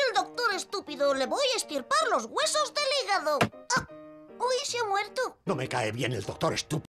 el doctor estúpido. Le voy a estirpar los huesos del hígado. ¡Ah! ¡Uy, se ha muerto! No me cae bien el doctor estúpido.